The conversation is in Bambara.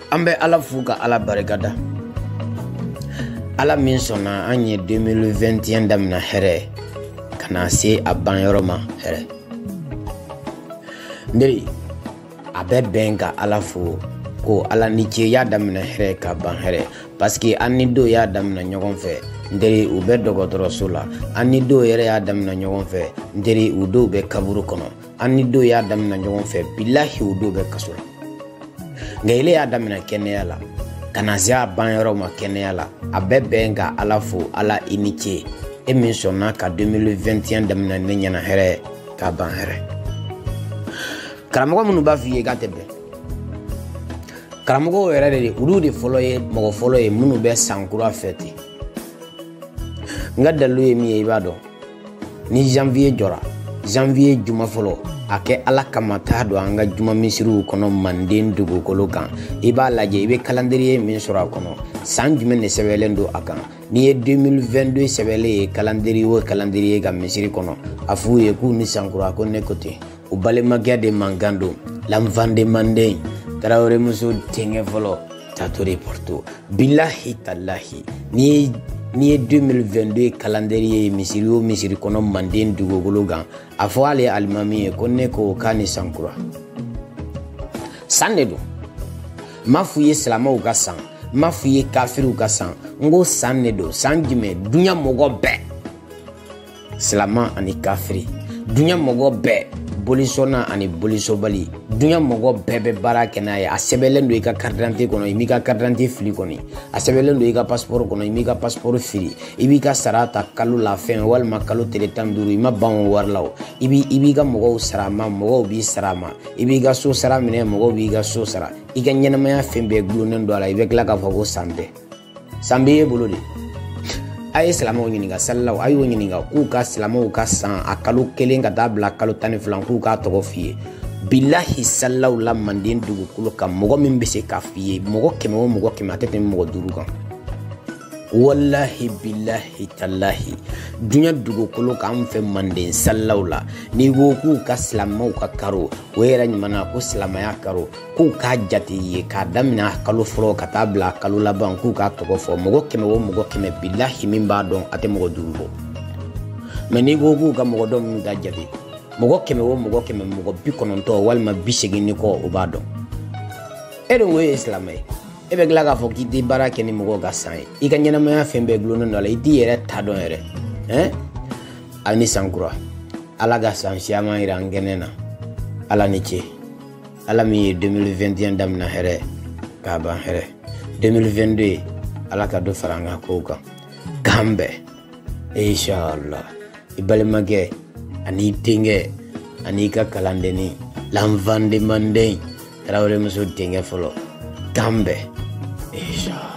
Ambe ala fuka ala barikada. Ala min sɔnna an ye 2021 damina hɛrɛ kana se a banyɔrɔ ma hɛrɛ. Nderi a bɛ bɛn ka ala fo ko ala ni ce y'a damina hɛrɛ ka ban hɛrɛ parce que an ni do y'a damina ɲɔgɔn fɛ. Nderi u bɛ dɔgɔtɔrɔso la, an ni do yɛrɛ y'a damina ɲɔgɔn fɛ. Nderi u do bɛ kaburu kɔnɔ, an ni do y'a damina ɲɔgɔn fɛ. Bilahi u do bɛ kaso la. Nka ile y'a damina kɛnɛya la kana se a banyɔrɔ ma kɛnɛya la, a bɛ bɛn ka ala fo ala i ni ce e min sɔnna ka 2021 damina ne ɲɛna hɛrɛ ka ban hɛrɛ. Karamɔgɔ minnu b'a f'i ye k'a tɛ bɛn, karamɔgɔw yɛrɛ de olu de fɔlɔ ye mɔgɔ fɔlɔ ye minnu bɛ sankura fêter. N ka dalilu ye min ye i b'a dɔn, ni janvier jɔra, janvier juma fɔlɔ a kɛ ala kama t'a don an ka juma misiriw kɔnɔ Manden dugukolo kan. I b'a lajɛ i bɛ calendrier min sɔrɔ a kɔnɔ san jumɛn de sɛbɛnlen don a kan. N'i ye 2022 sɛbɛnlen ye calendrier o calendrier ka misiri kɔnɔ a f'u ye k'u ni sankura ko ne ko ten. U balimakɛ de mankan don, l'enfant de Manden, Tarawele muso denkɛ fɔlɔ Tato de Porto. Bilahi talahi n'i ye 2022 calendrier ye misiri o misiri kɔnɔ Manden dugukolo kan a fɔ ale alimami ye ko ne ko k'a ni sankura. San de don. Ma f'u ye silamɛw ka san, ma f'u ye kafiriw ka san, n ko san de don. San jumɛn? Duɲa mɔgɔ bɛɛ, silamɛ ani kafiri, duɲa mɔgɔ bɛɛ, bolisɔnna ani bolisobali, duɲa mɔgɔ bɛɛ bɛ baara kɛ n'a ye. A sɛbɛnlen don i ka carte d'identité kɔnɔ i m'i ka carte d'identité fili kɔni, a sɛbɛnlen don i ka passeport kɔnɔ i m'i ka passeport fili, i b'i ka sara ta kalo la fɛn walima kalo tile 15 i ma ban o wari la o, i b'i ka mɔgɔw sara a ma, mɔgɔw b'i sara a ma, i b'i ka so sara minɛ mɔgɔw b'i ka so sara, i ka ɲɛnamaya fɛn bɛɛ gulonnen don a la. I bɛ tila k'a fɔ ko san tɛ, san b'e bolo de. A ye silamɛw ɲininka salilaw, a y'o ɲininka k'u ka silamɛw ka san a kalo 1 ka taa bila kalo 12 k'u k'a tɔgɔ f'i ye. Bilahi salilaw la Manden dugukolo kan mɔgɔ min bɛ se k'a f'i ye mɔgɔ 100 o mɔgɔ 100 a tɛ tɛmɛ mɔgɔ 5 kan. Wallahi bilahi talahi duɲa dugukolo kan fɛ Manden salilaw la n'i ko k'u ka silamɛw ka karo o yɛrɛ ɲumanna ko silamɛya karo k'u k'a jate ye k'a daminɛ kalo fɔlɔ ka taa bila kalo laban k'u k'a tɔgɔ fɔ mɔgɔ 100 o mɔgɔ 100 bilahi min b'a dɔn a tɛ mɔgɔ 5 bɔ. Mais n'i ko k'u ka mɔgɔ dɔn minnu t'a jate mɔgɔ 100 o mɔgɔ 100 mɔgɔ 90 walima 80 kɔ o b'a dɔn. E dun ko e ye silamɛ ye, e bɛ tila k'a fɔ k'i tɛ baara kɛ ni mɔgɔw ka san ye, i ka ɲɛnamaya fɛn bɛɛ gulonnen don a la, i t'i yɛrɛ ta dɔn yɛrɛ. A ni sankura, ala ka san siaman jira an kɛnɛ na, ala ni ce, ala min ye 2021 damina hɛrɛ k'a ban hɛrɛ, 2022 ala ka dɔ fara an ka kow kan, k'an bɛɛ inshallah. I balimakɛ ani i denkɛ ani i ka kalandenni, l'enfant de Manden, Tarawele muso denkɛ fɔlɔ, k'an bɛɛ inshallah.